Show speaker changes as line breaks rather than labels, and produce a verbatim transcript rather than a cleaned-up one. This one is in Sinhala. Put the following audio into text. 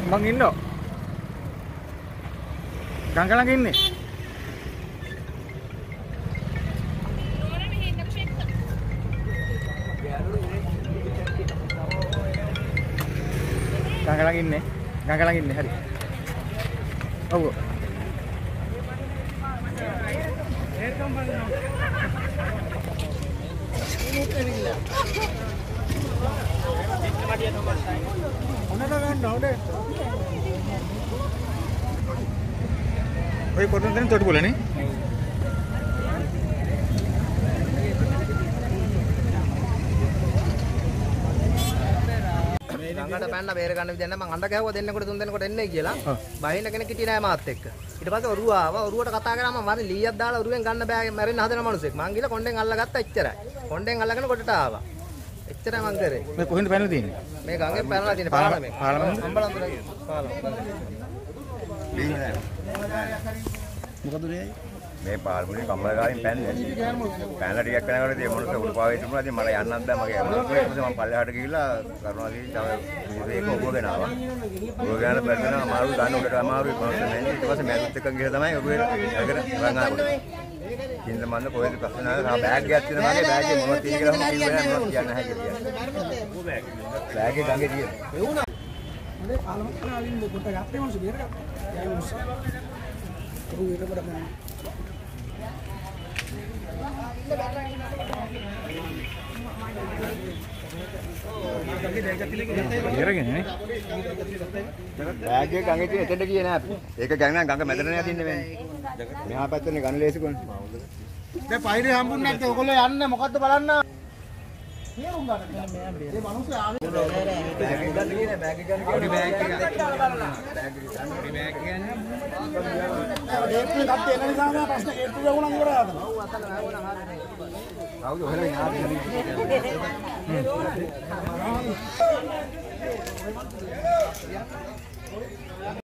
මං ඉන්නවා. ගංගා ළඟ ඉන්නේ. ගංගා ළඟ ඉන්නේ. ගංගා ළඟ ඉන්නේ. හරි. ඔව්. ඒකම බලන්න. මේක ඇවිල්ලා. මඩිය තමයි. ඔන්නද ගන්න ඕනේ. ඔය කොටන දෙන තොටු බලන්නේ.
ගඟට පැනලා බේර ගන්න විදියක් නැහැ. මං අඬ ගැහුවා දෙන්නෙකුට තුන් දෙනෙකුට එන්නේ කියලා. බහින්න කෙනෙක් හිටියේ නැහැ මාත් එක්ක. ඊට පස්සේ ඔරුව ආවා. ඔරුවට කතා කරාම මම ලීයක් දාලා ඔරුවෙන් ගන්න බෑ මැරෙන්න හදන මිනිස්සෙක්. මං ගිහලා කොණ්ඩෙන් අල්ලගත්තා එච්චරයි. කොණ්ඩෙන් අල්ලගෙන කොටට ආවා. එච්චරයි මං කරේ.
මේ කොහෙන්ද පැනලා තියෙන්නේ?
මේ ගඟෙන් පැනලා තියෙන්නේ පාලමෙන්.
පාලමෙන්.
අම්බලන්තර පාලම.
මොකද මේ?
මේ පාල්මුනේ කම්මලගාරින් පැන්නේ. පැනලා ටිකක් යනකොට මේ මොනස උඩපාවේ තිබුණා. ඉතින් මට යන්නත් බෑ මගේ. ඊට පස්සේ මම පල්ලෙහාට ගිහිල්ලා කරුණාදී තව මේක ඔබගෙන ආවා. ඔබගෙන බැලුවා අමාරු ගන්න උඩට අමාරු කොහොමද මේ ඊට පස්සේ මෑදුත් එක්ක ගිහලා තමයි ඔබේ අරගෙන රන් ආවා. ඉතින් මම කොහෙද ප්‍රශ්න නැහැ. බෑග් එකක් තියෙනවා මගේ බෑග් එකේ මොනවද තියෙන්නේ කියලා මම කිව්වේ නැහැ මොනවද කියන්න නැහැ කියලා. බෑග් එක ගඟේ තියෙනවා. ඒ වුණා.
මම පාලම කනාලින් කොට ගත්තේ මොනසු බේරගත්තා. යයි මොනසු. ඔව් ඒක බඩ ගන්න.
ඉරගෙන නේ.
බෑග් එක ගඟේ තියෙන එතෙන්ට ගියේ නෑ අපි. ඒක ගඟ නම් ගඟ මැදට නෑ තින්නේ වෙන්නේ. මෙහා පැත්තේ ගන්න ලේසි කොන්නේ.
දැන් පයිරේ හම්බුන්නේ නැත්නම් ඔයගොල්ලෝ යන්නේ මොකද්ද බලන්න. තේරුම් ගන්න. මේ මිනිස්සු ආවේ
බෑග් එක ගන්න ගියේ නෑ බෑග් එක ගන්න ගියේ බෑග් එක ගන්න. බෑග් එක ගන්න.
ඒත් ගත්තේ එන නිසා තමයි ප්‍රශ්න හේතු වෙවුණා ඉවරයි.
කවුද ඔහෙලා නාද